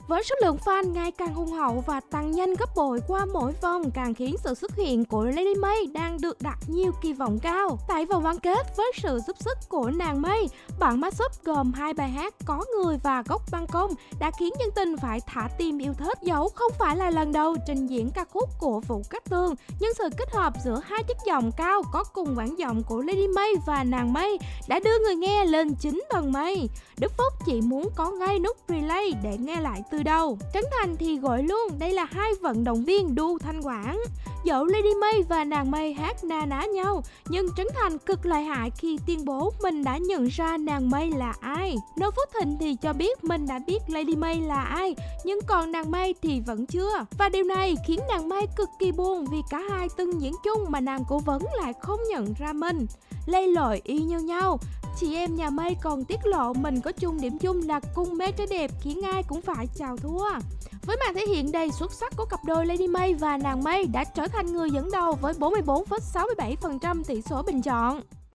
Với số lượng fan ngày càng hùng hậu và tăng nhanh gấp bội qua mỗi vòng càng khiến sự xuất hiện của Lady May đang được đặt nhiều kỳ vọng cao. Tại vòng bán kết, với sự giúp sức của nàng May, bản mashup gồm 2 bài hát Có Người và Góc Ban Công đã khiến dân tình phải thả tim yêu thích. Dẫu không phải là lần đầu trình diễn ca khúc của Vũ Cát Tường, nhưng sự kết hợp giữa hai chất giọng cao có cùng quãng giọng của Lady May và nàng May đã đưa người nghe lên 9 tầng mây. Đức Phúc chỉ muốn có ngay nút play để nghe lại từ đầu. Trấn Thành thì gọi luôn đây là hai vận động viên đu thanh quản. Dẫu Lady May và nàng May hát na ná nhau, nhưng Trấn Thành cực lợi hại khi tuyên bố mình đã nhận ra nàng May là ai. Noo Phước Thịnh thì cho biết mình đã biết Lady May là ai, nhưng còn nàng May thì vẫn chưa. Và điều này khiến nàng May cực kỳ buồn vì cả hai từng diễn chung mà nàng cố vấn lại không nhận ra mình. Lây lội y như nhau. Chị em nhà May còn tiết lộ mình có chung điểm chung là cùng mê trai đẹp khiến ai cũng phải chào thua. Với màn thể hiện đầy xuất sắc của cặp đôi Lady May và nàng May đã trở thành người dẫn đầu với 44,67% tỷ số bình chọn.